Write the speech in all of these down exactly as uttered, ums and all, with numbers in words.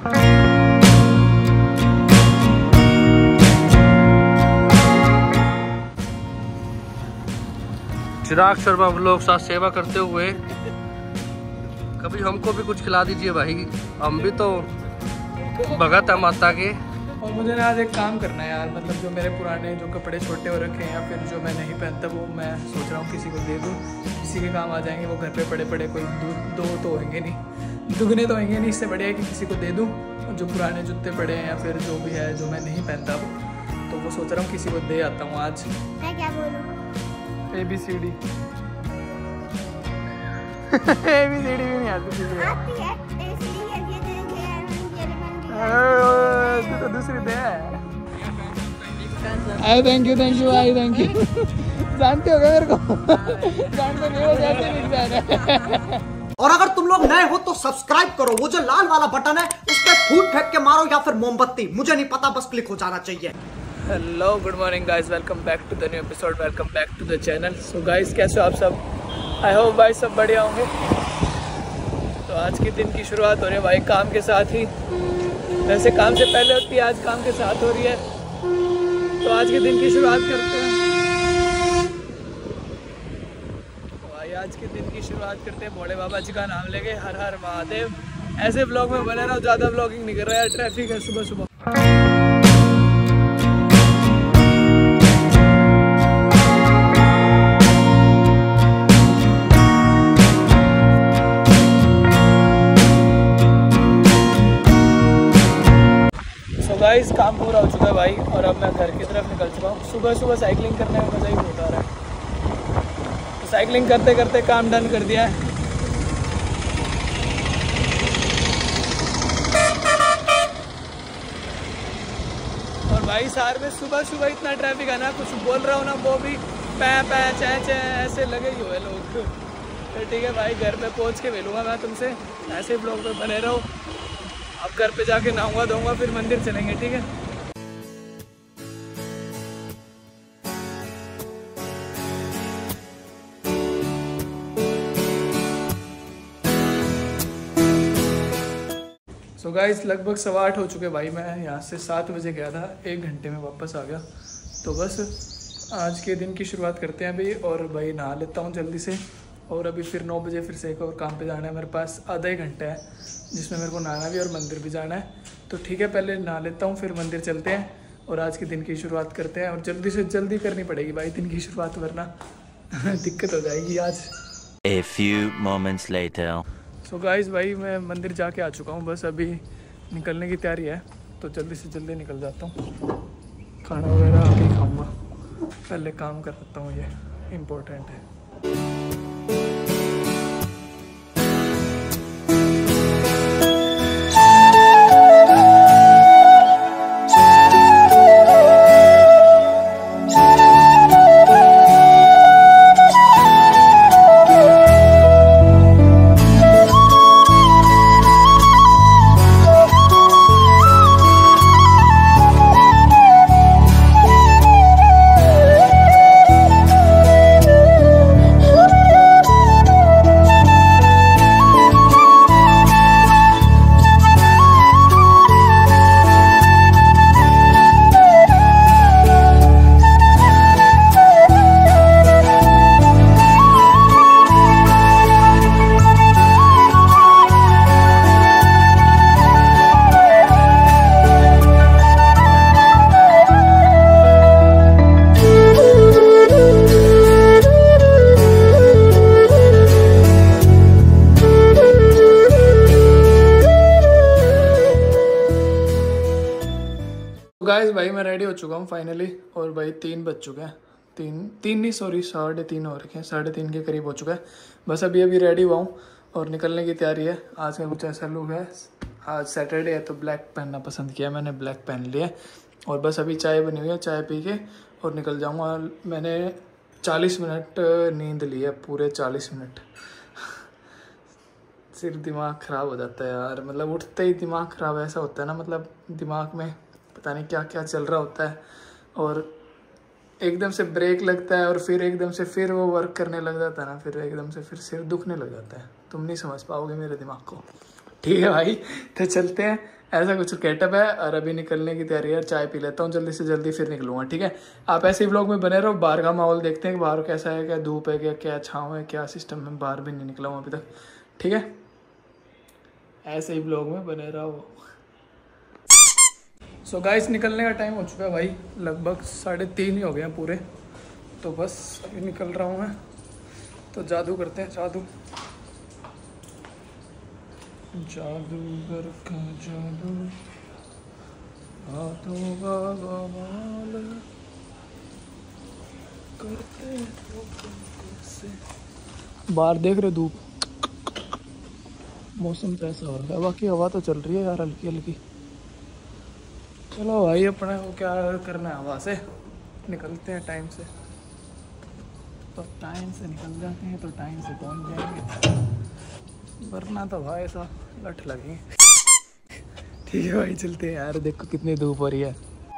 चिराग Sharma vlog साथ सेवा करते हुए कभी हमको भी कुछ खिला दीजिए भाई, हम भी तो भगत है माता के। और मुझे ना आज एक काम करना है यार, मतलब जो मेरे पुराने जो कपड़े छोटे हो रखे हैं या फिर जो मैं नहीं पहनता वो मैं सोच रहा हूँ किसी को दे दूँ, किसी के काम आ जाएंगे। वो घर पे पड़े पड़े कोई दो दो तो होंगे नहीं, दुगने तो होंगे नहीं, इससे बढ़िया है कि किसी को दे दूँ। जो पुराने जूते पड़े हैं या फिर जो भी है जो मैं नहीं पहनता वो, तो वो सोच रहा हूँ किसी को दे आता हूँ आज। मैं क्या बोलूँ? A B C D A B C D भी नहीं आती आती है, इसलिए ये देंगे यार, तो दूसरी दे। I thank you thank you I thank you. जानते हो क्या मेरे को? जानते नहीं हो जैसे नहीं जा रहा। और अगर तुम लोग नए हो तो सब्सक्राइब करो, वो जो लाल वाला बटन है उस पर फूट फेंक के मारो या फिर मोमबत्ती, मुझे नहीं पता, बस क्लिक हो जाना चाहिए। Hello good morning guys, welcome back to the new episode, welcome back to the channel. So guys कैसे हो आप सब? आई होप भाई सब बढ़िया होंगे। तो आज के दिन की शुरुआत हो रही है भाई काम के साथ ही। वैसे काम से पहले होती है, आज काम के साथ हो रही है। तो आज के दिन की शुरुआत करते हैं भाई, आज के दिन की शुरुआत करते हैं भोले बाबा जी का नाम लेके, हर हर महादेव। ऐसे ब्लॉग में बने रहो, ज़्यादा ब्लॉगिंग नहीं कर रहा है, ट्रैफिक है सुबह सुबह। गाइस काम पूरा हो चुका है भाई, और अब मैं घर की तरफ निकल चुका हूँ। सुबह सुबह साइकिलिंग करने में मज़ा ही बहुत आ रहा है। तो साइकिलिंग करते करते काम डन कर दिया है। और भाई सार में सुबह सुबह इतना ट्रैफिक है ना, कुछ बोल रहा हूँ ना वो भी पै पै चै चै ऐसे लगे ही हुए लोग। तो ठीक है भाई, घर पे पहुँच के मिलूँगा मैं तुमसे, ऐसे ब्लॉग पे बने रहो। अब घर पे जाके नहाऊंगा धोऊंगा, फिर मंदिर चलेंगे, ठीक है। सो so गाइस लगभग सवा आठ हो चुके भाई, मैं यहाँ से सात बजे गया था, एक घंटे में वापस आ गया। तो बस आज के दिन की शुरुआत करते हैं भाई, और भाई नहा लेता हूँ जल्दी से। और अभी फिर नौ बजे फिर से एक और काम पे जाना है। मेरे पास आधा ही घंटा है जिसमें मेरे को नहाना भी और मंदिर भी जाना है। तो ठीक है, पहले नहा लेता हूँ, फिर मंदिर चलते हैं और आज के दिन की शुरुआत करते हैं। और जल्दी से जल्दी करनी पड़ेगी भाई दिन की शुरुआत, वरना दिक्कत हो जाएगी आज। A few moments later. So guys भाई मैं मंदिर जाके आ चुका हूँ, बस अभी निकलने की तैयारी है। तो जल्दी से जल्दी निकल जाता हूँ, खाना वगैरह आके खाऊँगा, पहले काम कर सकता हूँ, ये इम्पोर्टेंट है। गाइस भाई मैं रेडी हो चुका हूँ फाइनली, और भाई तीन बज चुके हैं, तीन तीन नहीं सॉरी साढ़े तीन हो रखे हैं, साढ़े तीन के करीब हो चुका है। बस अभी अभी रेडी हुआ हूँ और निकलने की तैयारी है। आज का कुछ ऐसा लुक है, आज सैटरडे है तो ब्लैक पहनना पसंद किया मैंने, ब्लैक पहन लिया। और बस अभी चाय बनी हुई है, चाय पी के और निकल जाऊँगा। मैंने चालीस मिनट नींद ली है, पूरे चालीस मिनट। सिर्फ दिमाग ख़राब हो जाता है यार, मतलब उठते ही दिमाग ख़राब ऐसा होता है ना, मतलब दिमाग में पता नहीं क्या क्या चल रहा होता है, और एकदम से ब्रेक लगता है और फिर एकदम से फिर वो वर्क करने लग जाता है ना, फिर एकदम से फिर सिर दुखने लग जाता है। तुम नहीं समझ पाओगे मेरे दिमाग को। ठीक है भाई, तो चलते हैं, ऐसा कुछ गेटअप है। और अभी निकलने की तैयारी है, चाय पी लेता हूँ जल्दी से जल्दी, फिर निकलूंगा। ठीक है, आप ऐसे ही व्लॉग में बने रहो। बाहर का माहौल देखते हैं कि बाहर कैसा है, क्या धूप है, क्या क्या छाँव है, क्या सिस्टम है। बाहर भी नहीं निकला हूँ अभी तक। ठीक है, ऐसे ही व्लॉग में बने रहो। सो so गाइस, निकलने का टाइम हो चुका है भाई, लगभग साढ़े तीन ही हो गए हैं पूरे। तो बस अभी निकल रहा हूँ मैं। तो जादू करते हैं, जादू जादूगर का जादू, हाथों का कमाल करते से। बाहर देख रहे धूप, मौसम तो ऐसा हो रहा है। बाकी हवा तो चल रही है यार हल्की हल्की। चलो भाई, अपने को क्या करना है, हवा से निकलते हैं टाइम से। तो टाइम से निकल जाते हैं तो टाइम से पहुंच जाएंगे, वरना तो भाई ऐसा लठ लगेंगे। ठीक है भाई, चलते हैं यार। देखो कितनी धूप हो रही है।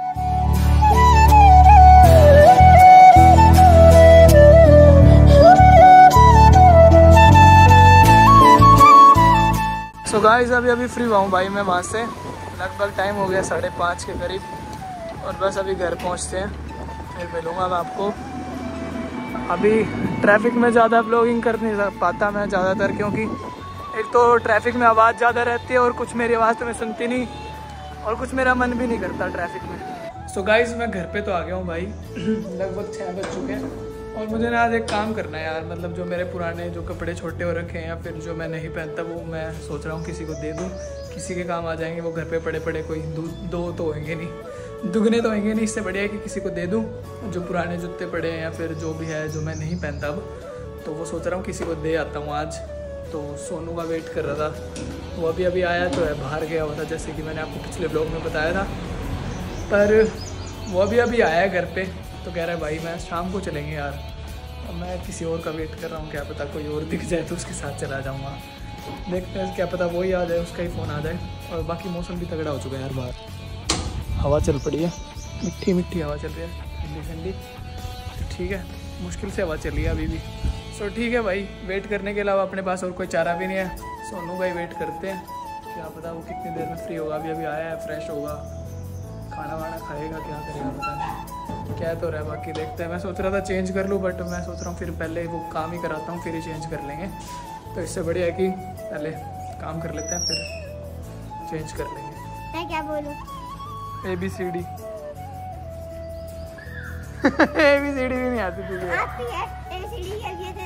सो गाइस, अभी अभी फ्री हुआ हूँ भाई मैं वहाँ से। लगभग टाइम हो गया साढ़े पाँच के करीब, और बस अभी घर पहुँचते हैं, फिर मिलूँगा मैं आपको। अभी ट्रैफिक में ज़्यादा व्लॉगिंग कर नहीं पाता मैं ज़्यादातर, क्योंकि एक तो ट्रैफिक में आवाज़ ज़्यादा रहती है, और कुछ मेरी आवाज़ तो मैं सुनती नहीं, और कुछ मेरा मन भी नहीं करता ट्रैफिक में। सो गाइस, मैं घर पे तो आ गया हूँ भाई। लगभग छः बज चुके हैं, और मुझे ना आज एक काम करना है यार। मतलब जो मेरे पुराने जो कपड़े छोटे हो रखे हैं, या फिर जो मैं नहीं पहनता, वो मैं सोच रहा हूँ किसी को दे दूँ, किसी के काम आ जाएंगे। वो घर पे पड़े पड़े कोई दो, दो तो होंगे नहीं, दुगने तो होंगे नहीं। इससे बढ़िया है कि किसी को दे दूँ जो पुराने जूते पड़े हैं, या फिर जो भी है जो मैं नहीं पहनता अब। तो वो सोच रहा हूँ किसी को दे आता हूँ आज। तो सोनू का वेट कर रहा था, वो अभी अभी आया तो है, बाहर गया हुआ था जैसे कि मैंने आपको पिछले ब्लॉग में बताया था। पर वो अभी अभी आया है घर पे, तो कह रहा है भाई मैं शाम को चलेंगे यार। और मैं किसी और का वेट कर रहा हूँ, क्या पता कोई और दिख जाए तो उसके साथ चला जाऊँगा। देखते हैं, क्या पता वो ही आ जाए, उसका ही फ़ोन आ जाए। और बाकी मौसम भी तगड़ा हो चुका है यार, बाहर हवा चल पड़ी है, मिट्टी मिट्टी हवा चल रही है, ठंडी ठंडी। ठीक है, मुश्किल से हवा चल रही है अभी भी। सो ठीक है भाई, वेट करने के अलावा अपने पास और कोई चारा भी नहीं है। सोनू भाई वेट करते हैं, क्या पता वो कितनी देर में फ्री होगा। अभी अभी आया है, फ्रेश होगा, खाना वाना खाएगा, क्या करेगा पता नहीं, क्या तो रहा है। बाकी देखते हैं। मैं सोच रहा था चेंज कर लूँ, बट मैं सोच रहा हूँ फिर पहले वो काम ही कराता हूँ, फिर ही चेंज कर लेंगे। तो इससे बढ़िया है कि पहले काम कर लेते हैं, फिर चेंज कर लेंगे। मैं क्या बोलूं? A B C D A B C D भी नहीं आती तुझे? आती है। ए सी डी के लिए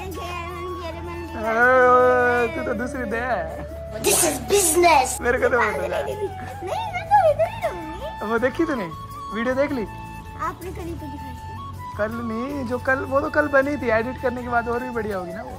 तो तू तो दूसरी दे। This is business. मेरे को तो बता नहीं, मैं तो इधर ही रहूंगी। वो देखी तूने वीडियो देख ली? आपने करी तो दिखाई। कल नहीं, जो कल वो तो कल बनी थी, एडिट करने के बाद और भी बढ़िया होगी ना वो।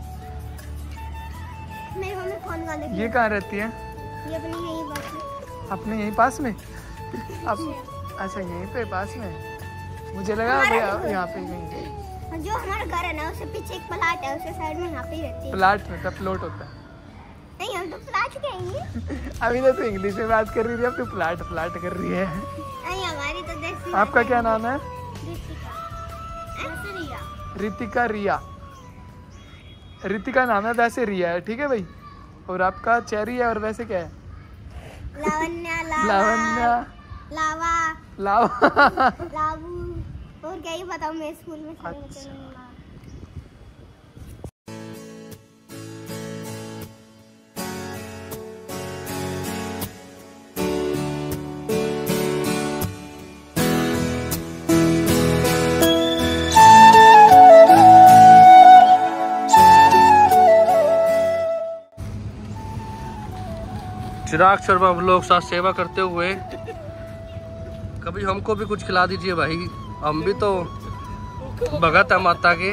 मेरे मम्मी फोन का लगी। ये कहाँ रहती है? ये अपने यहीं पास में। अपने यहीं पास में? अब अच्छा, यहीं पे पास में? मुझे लगा भैया यहाँ पे कहीं। जो हमारा घर है ना, उससे पीछे एक प्लाट है, उसके साइड में यहाँ पे ही रहती है। प्लाट में? तब प्लॉट होता है। नहीं, हम तो प्लाट कहेंगे। अभी तो तू इंग्लिश में बात कर रही थी, अब तू प्लाट प्लाट कर रही है। नहीं, हमारी तो देसी। आपका क्या नाम है? रितिका। रिया। रितिका रिया। रितिका नाम है, वैसे रिया है। ठीक है भाई। और आपका चेरी है, और वैसे क्या है? लावण्या। लावण्या। लावा। लावा। लावू। और क्या ही बताऊं, मैं स्कूल में अच्छा। चिराग शर्मा लोग साथ सेवा करते हुए कभी हमको भी कुछ खिला दीजिए भाई। हम भी तो भगत है माता के।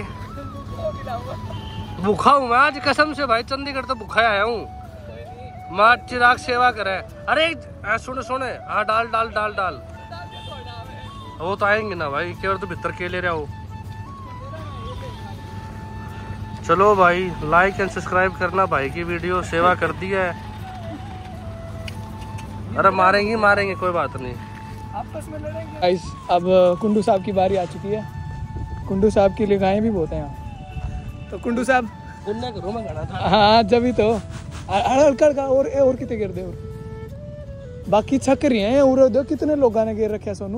भूखा हूँ मैं आज कसम से भाई, चंडीगढ़ तो भूखा आया हूँ। माँ चिराग सेवा करे। अरे सुने सुने, हाँ डाल डाल डाल डाल। वो तो आएंगे ना भाई, केवल तो भीतर के ले रहे हो। चलो भाई, लाइक एंड सब्सक्राइब करना भाई की वीडियो। सेवा कर दी है। अरे मारेंगे मारेंगे, कोई बात नहीं, आपस में लड़ेंगे। गाइस, अब कुंडू साहब की बारी आ चुकी है। कुंडू साहब की लिखाएं भी बहुत हैं यहाँ। तो कुंडू साहब गुन्ना करो मैं गाना था। हाँ, जब ही तो अड़कड़ का और और कितने गिर दे। और बाकी छक रही हैं उरे दो कितने लोगों ने घेर रखे सोनू।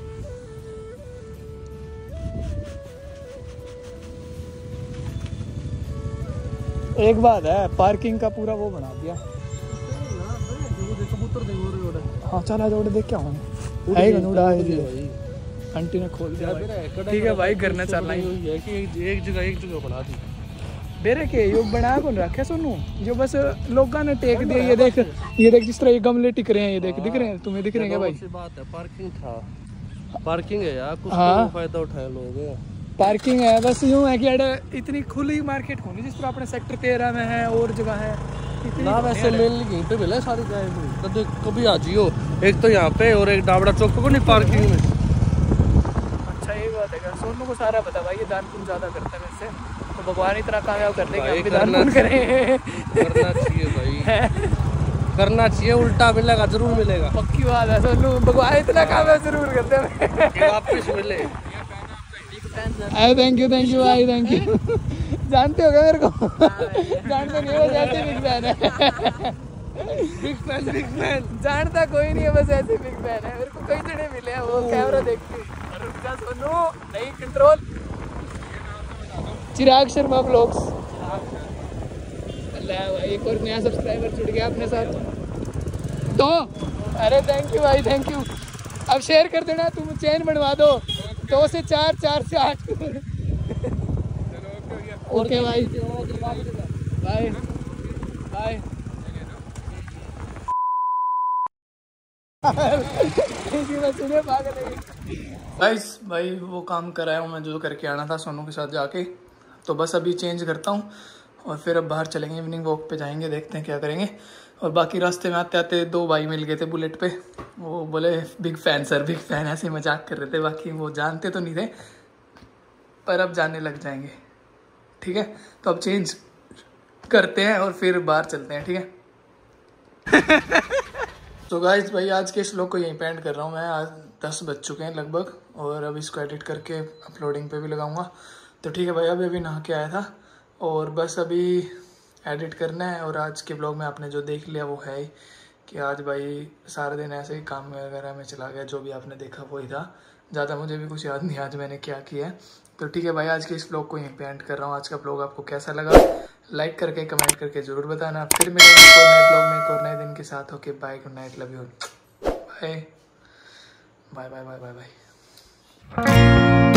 एक बात है पार्किंग का पूरा वो बना दिया। हाँ चल आज उड़ देख क्या हूँ आंटी ने खोल दिया। ठीक है भाई घर ने चलना ही है कि एक जगह एक जगह बना दी बेरे के यो बना कौन रखे सोनू जो बस लोगों ने टेक दिया। ये देख ये देख जिस तरह ये गमले टिक रहे हैं ये देख दिख रहे हैं तुम्हें दिख रहे हैं भाई। बात है पार्किंग था पार्किंग है यार कुछ हाँ। तो फायदा उठाए लोग। पार्किंग है बस यूँ है कि अरे इतनी खुली मार्केट होनी जिस तरह अपने सेक्टर तेरह में है और जगह है ना वैसे मेनली यहीं पे मिले सारी जगह कभी कभी आ जियो। एक तो यहाँ पे और एक डाबड़ा चौक पे नहीं पार्किंग में। अच्छा ये बात है सोनू को सारा पता भाई ये दान पुण्य ज्यादा करता है वैसे तो भगवान इतना कामयाब कर देंगे हम भी दान पुण्य करें। करना चाहिए भाई करना चाहिए उल्टा मिलेगा जरूर मिलेगा। पक्की बात है सोनू भगवान इतना कामयाब जरूर करते हैं वापस मिले। थैंक यू थैंक यू भाई थैंक यू। जानते हो क्या मेरे को जानते नहीं बस ऐसे बिग फैन है। बिग फैन बिग फैन जानता कोई नहीं है बस ऐसे बिग फैन है। मेरे को कई जने मिले हैं वो कैमरा देखते रुक सोनू नहीं कंट्रोल चिराग शर्मा ब्लॉग्स। अल्लाह भाई एक और नया सब्सक्राइबर जुड़ गया अपने साथ तो अरे थैंक यू भाई थैंक यू। अब शेयर कर देना तुम चैन बनवा दो दो से चार चार से आठ। ओके भाई बाय बाय। गाइस भाई वो काम कराया हूँ मैं जो करके आना था सोनू के साथ जाके तो बस अभी चेंज करता हूँ और फिर अब बाहर चलेंगे इवनिंग वॉक पे जाएंगे देखते हैं क्या करेंगे। और बाकी रास्ते में आते आते दो भाई मिल गए थे बुलेट पे वो बोले big fan sir big fan ऐसे मजाक कर रहे थे। बाकी वो जानते तो नहीं थे पर अब जानने लग जाएंगे। ठीक है तो अब चेंज करते हैं और फिर बाहर चलते हैं। ठीक है तो गाइस भाई आज के इस व्लॉग को यहीं पे एंड कर रहा हूँ मैं। आज दस बज चुके हैं लगभग और अब इसको एडिट करके अपलोडिंग पे भी लगाऊंगा। तो ठीक है भाई अभी अभी नहा के आया था और बस अभी एडिट करना है। और आज के ब्लॉग में आपने जो देख लिया वो है कि आज भाई सारा दिन ऐसे ही काम वगैरह में चला गया। जो भी आपने देखा वही था ज़्यादा मुझे भी कुछ याद नहीं आज मैंने क्या किया है। तो ठीक है भाई आज के इस ब्लॉग को यहीं पे एंड कर रहा हूँ। आज का ब्लॉग आपको कैसा लगा लाइक करके कमेंट करके ज़रूर बताना। फिर मिलेंगे एक और नए ब्लॉग में एक और नए दिन के साथ। Okay bye good night love you bye bye bye bye bye bye.